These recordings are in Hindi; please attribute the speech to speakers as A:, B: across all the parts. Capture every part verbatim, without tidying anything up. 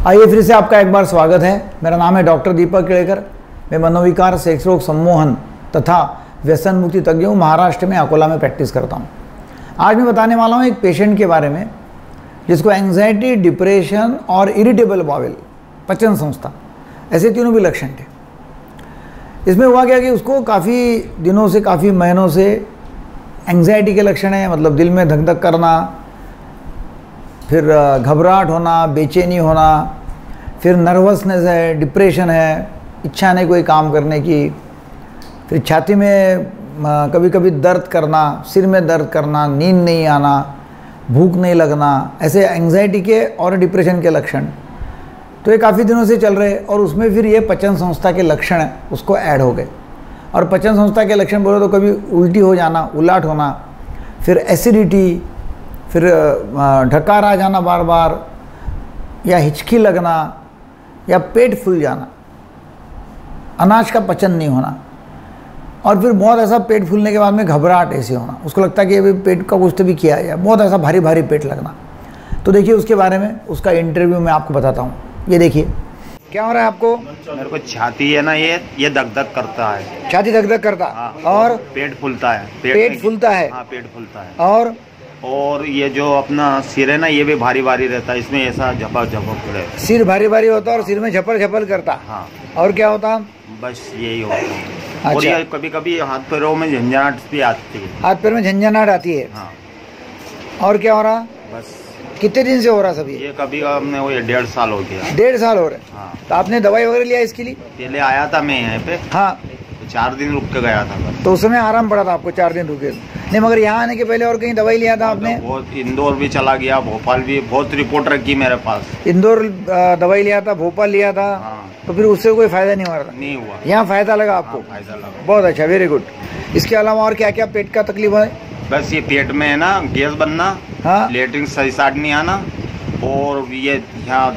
A: आइए फिर से आपका एक बार स्वागत है। मेरा नाम है डॉक्टर दीपक केलकर। मैं मनोविकार, सेक्स रोग, सम्मोहन तथा व्यसन मुक्ति तज्ञ हूँ। महाराष्ट्र में अकोला में प्रैक्टिस करता हूँ। आज मैं बताने वाला हूँ एक पेशेंट के बारे में जिसको एंग्जाइटी, डिप्रेशन और इरिटेबल बावेल, पचन संस्था, ऐसे तीनों भी लक्षण थे। इसमें हुआ क्या कि उसको काफ़ी दिनों से, काफ़ी महीनों से एंग्जाइटी के लक्षण है, मतलब दिल में धक धक करना, फिर घबराहट होना, बेचैनी होना, फिर नर्वसनेस है, डिप्रेशन है, इच्छा नहीं कोई काम करने की, फिर छाती में कभी कभी दर्द करना, सिर में दर्द करना, नींद नहीं आना, भूख नहीं लगना, ऐसे एंग्जाइटी के और डिप्रेशन के लक्षण। तो ये काफ़ी दिनों से चल रहे और उसमें फिर ये पचन संस्था के लक्षण उसको ऐड हो गए। और पचन संस्था के लक्षण बोले तो कभी उल्टी हो जाना, उलाट होना, फिर एसिडिटी, फिर ढकार आ जाना बार बार, या हिचकी लगना, या पेट फूल जाना, अनाज का पचन नहीं होना, और फिर बहुत ऐसा पेट फूलने के बाद में घबराहट ऐसे होना, उसको लगता है कि अभी पेट का कुछ तो भी किया है, बहुत ऐसा भारी भारी पेट लगना। तो देखिए उसके बारे में, उसका इंटरव्यू मैं आपको बताता हूँ। ये देखिए क्या हो रहा है आपको।
B: मेरे को छाती है ना, ये ये दग दग करता है,
A: छाती धक धक करता।
B: हाँ,
A: और
B: पेट फूलता है, पेट,
A: पेट फूलता है।
B: हाँ, पेट फूलता है।
A: और
B: और ये जो अपना सिर है ना, ये भी भारी भारी रहता है, इसमें ऐसा झपक झपक रहता।
A: सिर भारी भारी होता है और सिर में झपल झपल करता।
B: हाँ।
A: और क्या होता?
B: बस यही होता है।
A: अच्छा।
B: और ये कभी कभी हाथ पैरों में झंझनाहट भी आती है।
A: हाथ पैर में झंझनाहट आती है।
B: हाँ।
A: और क्या हो रहा?
B: बस
A: कितने दिन से हो रहा सब ये?
B: ये कभी हमने वो डेढ़ साल हो गया।
A: डेढ़ साल हो रहे।
B: हाँ।
A: तो आपने दवाई वगैरह लिया इसके लिए?
B: पहले आया था मैं यहाँ पे।
A: हाँ।
B: चार दिन रुक के गया था बस।
A: तो उस समय आराम पड़ा था आपको, चार दिन रुके? नहीं, मगर यहाँ आने के पहले और कहीं दवाई लिया था आपने?
B: बहुत, इंदौर भी चला गया, भोपाल भी, बहुत रिपोर्ट रखी मेरे पास।
A: इंदौर दवाई लिया था, भोपाल लिया था।
B: हाँ।
A: तो फिर उससे कोई फायदा नहीं हुआ?
B: नहीं हुआ।
A: यहाँ फायदा लगा आपको?
B: हाँ, फायदा लगा।
A: बहुत अच्छा, वेरी गुड। इसके अलावा और क्या क्या पेट का तकलीफ है?
B: बस ये पेट में है ना गैस बनना।
A: हाँ।
B: लेटरिन सही साइड नहीं आना, और ये यहाँ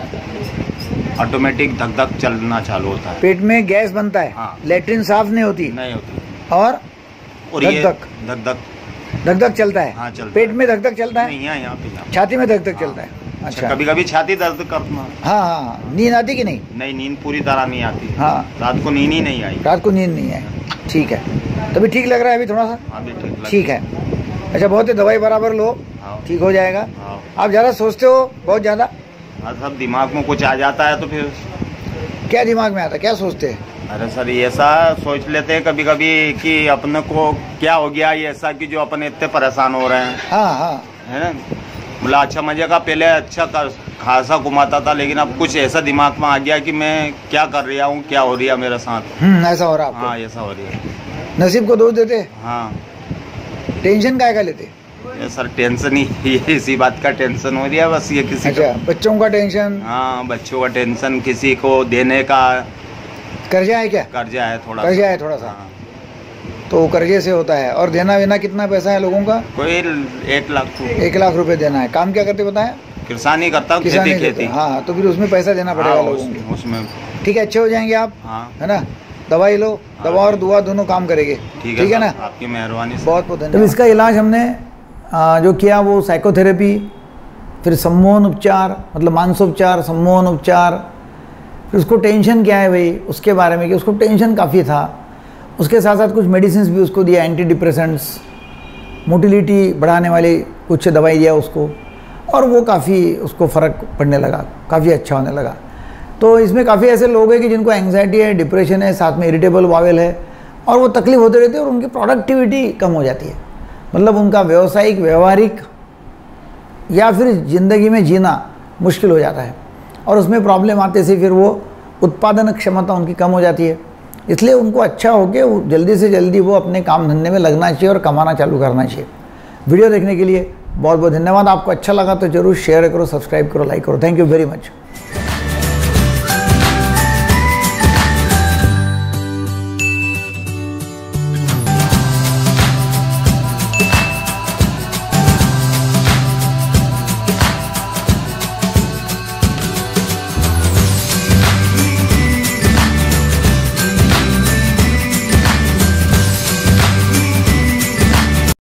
B: ऑटोमेटिक धक धक चलना चालू होता है।
A: पेट में गैस बनता है।
B: हाँ।
A: लेटरिन साफ नहीं होती?
B: नहीं होती।
A: और
B: और
A: धक
B: ये
A: धक
B: धक धक
A: धक धक चलता है।
B: हाँ, चलता
A: पेट
B: है।
A: में धक धक चलता है?
B: नहीं, यहाँ यहाँ पे यहाँ।
A: छाती में धक धक
B: हाँ।
A: चलता है।
B: अच्छा।
A: अच्छा।
B: कभी कभी छाती दर्द करना।
A: हाँ हाँ। नींद आती कि नहीं?
B: नहीं, नींद पूरी तरह नहीं आती।
A: हाँ।
B: रात को नींद ही नहीं आई।
A: रात को नींद नहीं है। ठीक है, तभी ठीक लग रहा है अभी थोड़ा सा?
B: अभी ठीक लग-
A: ठीक है। अच्छा, बहुत है, दवाई बराबर लो,
B: हाँ।
A: ठीक हो जाएगा।
B: हाँ।
A: आप ज़्यादा सोचते हो? बहुत ज़्यादा?
B: हाँ, सब दिमाग में कुछ आ जाता है तो फिर।
A: क्या दिमाग में आता है, क्या सोचते हैं?
B: अरे सर, ये ऐसा सोच लेते हैं कभी कभी कि अपने को क्या हो गया, ये ऐसा कि जो अपन इतने परेशान हो रहे हैं,
A: हाँ हाँ।
B: है ना। बोला अच्छा मजे का पहले अच्छा खासा घुमाता था, लेकिन अब कुछ ऐसा दिमाग में आ गया कि मैं क्या कर रहा हूँ, क्या हो रहा है मेरे साथ।
A: हम्म, ऐसा हो रहा है आपको?
B: हाँ, ऐसा हो रही है।
A: नसीब को दोष देते?
B: हाँ।
A: टेंशन काय का लेते?
B: ये सर टेंशन ही, ये इसी बात का टेंशन हो रहा है बस। ये किसी
A: अच्छा, बच्चों का टेंशन?
B: हाँ, बच्चों का टेंशन, किसी को देने का
A: कर्जा है क्या?
B: कर्जा है थोड़ा।
A: कर्जा है थोड़ा सा।
B: हाँ।
A: तो कर्जे से होता है। और देना वेना कितना पैसा है लोगों का?
B: कोई एक लाख
A: एक लाख रुपए देना है। काम क्या करते बताएं?
B: किसानी करता हूँ,
A: किसानी
B: खेती
A: करते।
B: खेती।
A: हाँ, तो फिर उसमें पैसा देना पड़ेगा
B: हाँ,
A: लोगों को।
B: उसमें।
A: ठीक है, अच्छे हो जाएंगे आप,
B: हाँ।
A: है ना। दवाई लो, दवा और दुआ दोनों काम करेंगे।
B: ठीक
A: है ना।
B: आपकी मेहरबानी।
A: बहुत बहुत धन्यवाद। तो इसका इलाज हमने जो किया वो साइकोथेरेपी, फिर सम्मोहन उपचार, मतलब मानसोपचार, सम्मोहन उपचार। फिर उसको टेंशन क्या है भाई, उसके बारे में, कि उसको टेंशन काफ़ी था। उसके साथ साथ कुछ मेडिसिन भी उसको दिया, एंटी डिप्रेसेंट्स, मोटिलिटी बढ़ाने वाली कुछ दवाई दिया उसको, और वो काफ़ी उसको फ़र्क पड़ने लगा, काफ़ी अच्छा होने लगा। तो इसमें काफ़ी ऐसे लोग हैं कि जिनको एंग्जाइटी है, डिप्रेशन है, साथ में इरिटेबल बावेल है, और वो तकलीफ होते रहती है और उनकी प्रोडक्टिविटी कम हो जाती है। मतलब उनका व्यावसायिक, व्यवहारिक या फिर ज़िंदगी में जीना मुश्किल हो जाता है, और उसमें प्रॉब्लम आते से फिर वो उत्पादन क्षमता उनकी कम हो जाती है। इसलिए उनको अच्छा हो के जल्दी से जल्दी वो अपने काम धंधे में लगना चाहिए और कमाना चालू करना चाहिए। वीडियो देखने के लिए बहुत बहुत धन्यवाद। आपको अच्छा लगा तो ज़रूर शेयर करो, सब्सक्राइब करो, लाइक करो। Thank you very much.